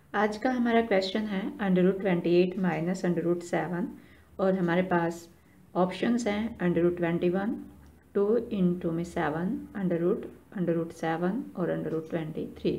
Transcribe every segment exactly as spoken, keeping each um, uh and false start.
आज का हमारा क्वेश्चन है under root twenty eight minus under root seven और हमारे पास ऑप्शंस हैं under root twenty one, two into में seven, under root under root seven और अंडर रूट ट्वेंटी थ्री।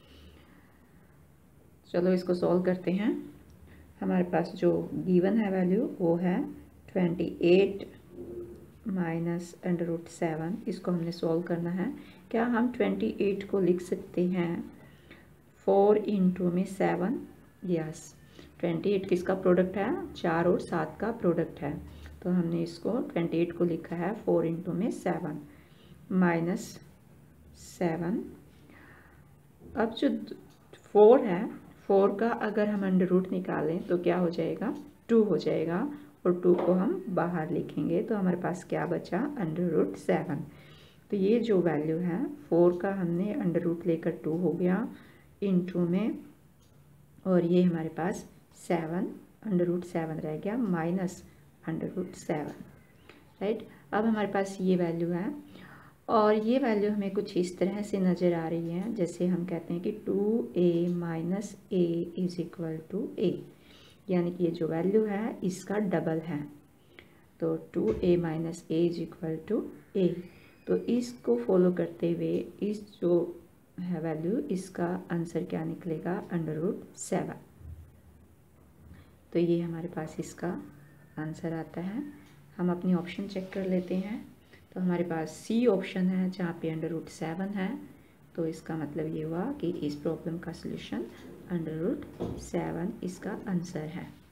चलो इसको सॉल्व करते हैं। हमारे पास जो गिवन है वैल्यू वो है twenty eight minus under root seven. इसको हमने सॉल्व करना है। क्या हम ट्वेंटी एट को लिख सकते हैं फोर इंटू में सेवन? यस, ट्वेंटी एट किसका प्रोडक्ट है? चार और सात का प्रोडक्ट है। तो हमने इसको ट्वेंटी एट को लिखा है फोर इंटू में सेवन माइनस सेवन। अब जो फोर है, फोर का अगर हम अंडर रूट निकालें तो क्या हो जाएगा? टू हो जाएगा और टू को हम बाहर लिखेंगे तो हमारे पास क्या बचा? Under root seven. तो ये जो वैल्यू है फोर का हमने अंडर रूट लेकर टू हो गया इंटू में, और ये हमारे पास सेवन अंडर रूट सेवन रह गया minus under root seven. Right, अब हमारे पास ये वैल्यू है और ये वैल्यू हमें कुछ इस तरह से नज़र आ रही है जैसे हम कहते हैं कि two a minus a is equal to a, यानी कि ये जो वैल्यू है इसका डबल है। तो two a minus a is equal to a. तो इसको फॉलो करते हुए इस जो है वैल्यू, इसका आंसर क्या निकलेगा? Under root seven. तो ये हमारे पास इसका आंसर आता है। हम अपनी ऑप्शन चेक कर लेते हैं। तो हमारे पास सी ऑप्शन है जहाँ पे अंडर रूट सेवन है। तो इसका मतलब ये हुआ कि इस प्रॉब्लम का सलूशन अंडर रूट सेवन इसका आंसर है।